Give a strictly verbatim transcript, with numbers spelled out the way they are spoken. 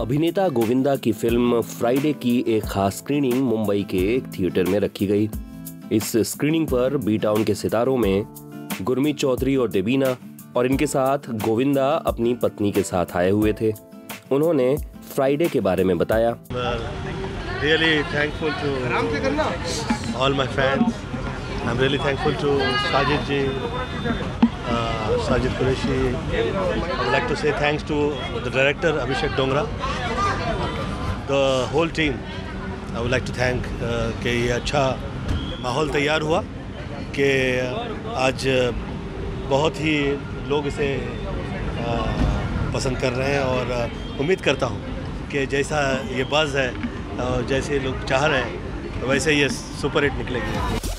अभिनेता गोविंदा की film Friday की एक खास स्क्रीनिंग मुंबई के एक थिएटर में रखी गई। इस स्क्रीनिंग पर बी टाउन के सितारों में गुरमीत चौधरी और देबीना और इनके साथ गोविंदा अपनी पत्नी के साथ आए हुए थे। उन्होंने फ्राइडे के बारे में बताया। Really thankful to all my fans. I'm really thankful to Sajid ji, uh, Sajid Qureshi. I would like to say thanks to the director Abhishek Dongra, the whole team. I would like to thank uh, कि ये अच्छा माहौल तैयार हुआ कि आज बहुत ही लोग इसे uh, पसंद कर रहे हैं और uh, उम्मीद करता हूँ कि जैसा ये बज़ है और जैसे लोग चाह रहे हैं वैसे ये सुपर हिट निकलेगी।